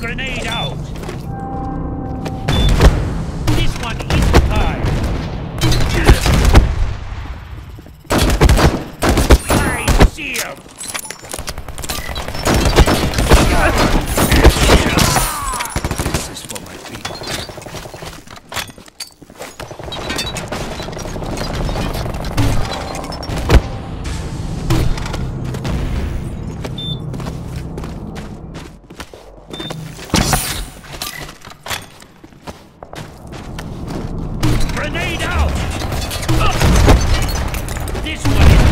Grenade out! This one is tied! I see him! This is for my people. Grenade out! This one is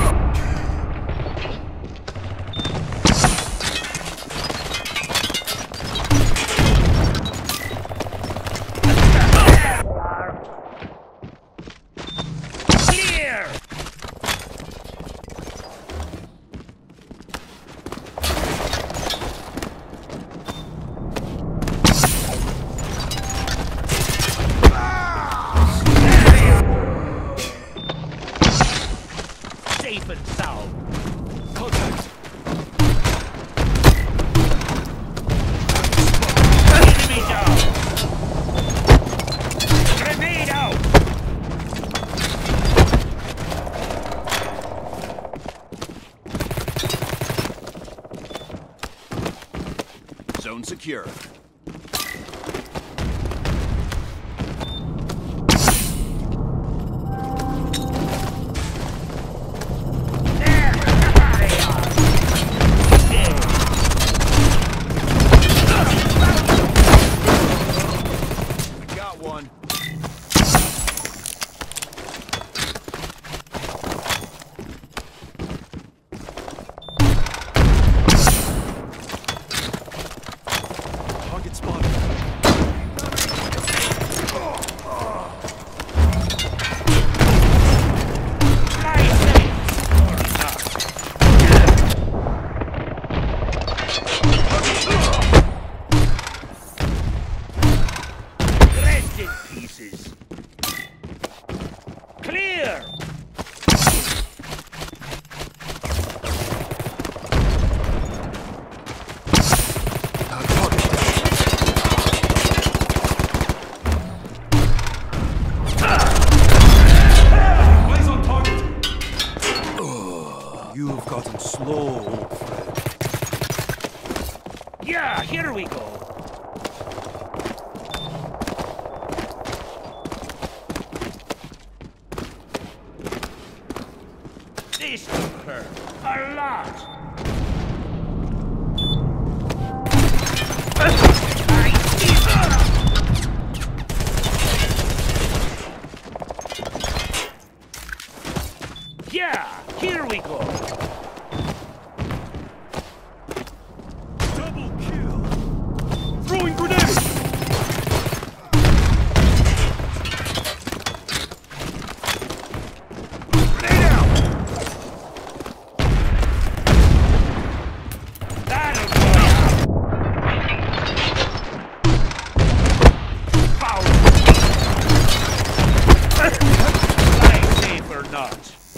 clear! Safe and sound. Contact. Enemy down. Grenade out. Zone secure. Got one. Target spotted. Rest in pieces. Clear. Eyes on target. You've gotten slow, old friend. Yeah, here we go. This took her a lot. Yeah, here we go. Double kill. Throwing grenade. Grenade out. That'll go out. Foul. Flying safe or not.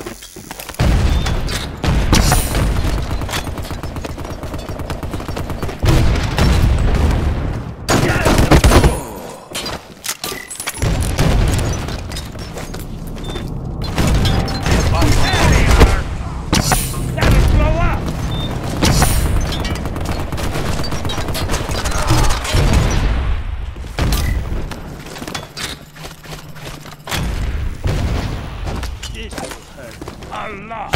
That'll blow up. This will hurt a lot.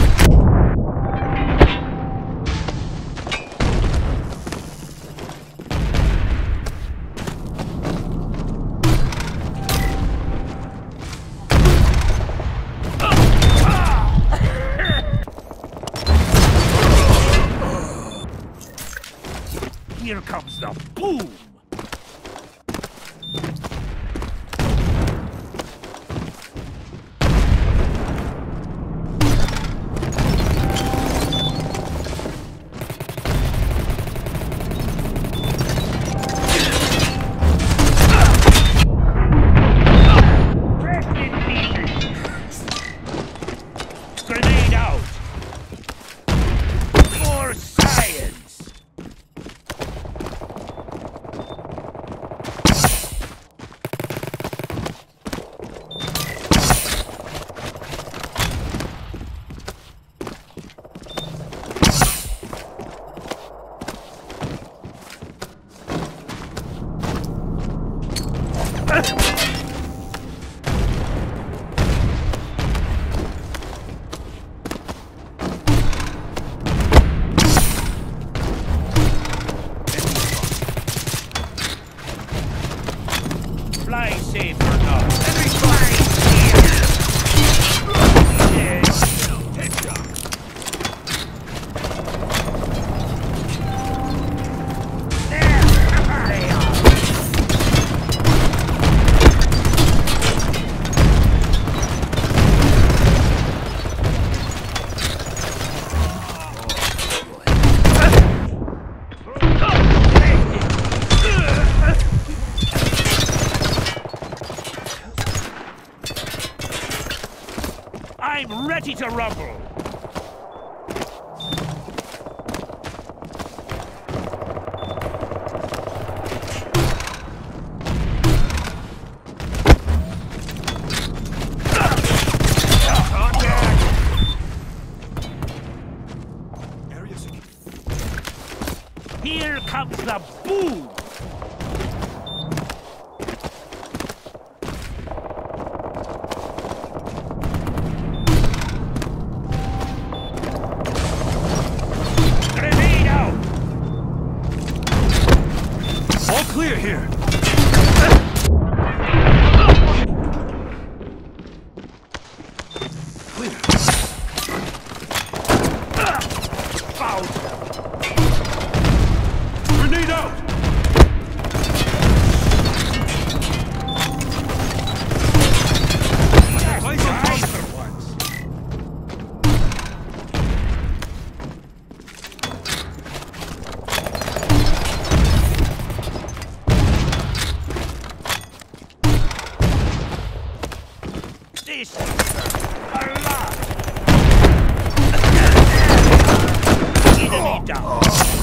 Here comes the boom! Grenade out! For science! Ready to rumble. Here comes the boom! Grenade out! All clear here. Clear. Foul! Grenade out! Eyes on target. For once. This is a lot. Enemy down.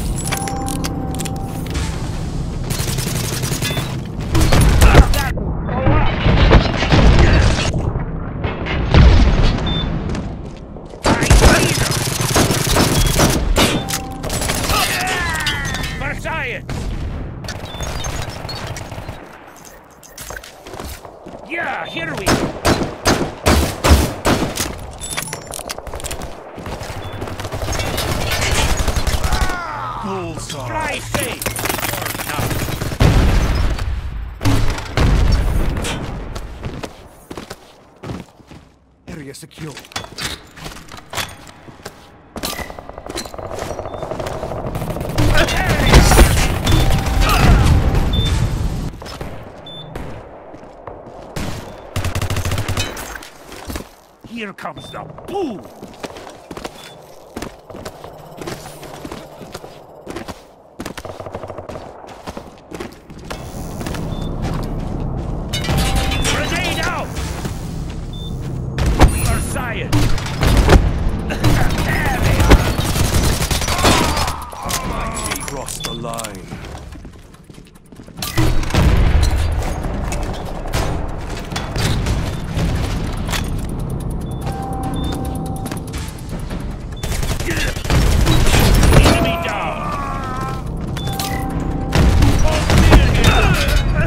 Yeah, here we go. Bullseye. Fly safe. Or not. Area secure. Here comes the boom! Grenade out! We are science! There they are! Cross the line. Enemy down! All clear here!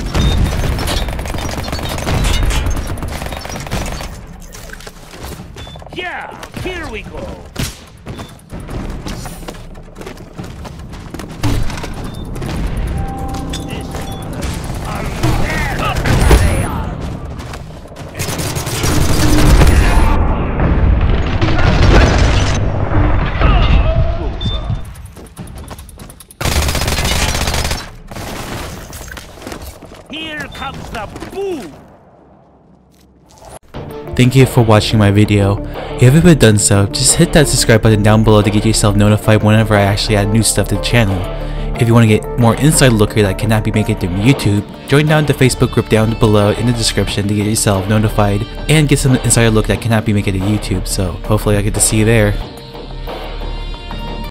Yeah, here we go! Here comes the boom! Thank you for watching my video. If you haven't done so, just hit that subscribe button down below to get yourself notified whenever I actually add new stuff to the channel. If you want to get more inside look here that cannot be made it through YouTube, join down the Facebook group down below in the description to get yourself notified and get some inside look that cannot be made it to YouTube, so hopefully I get to see you there.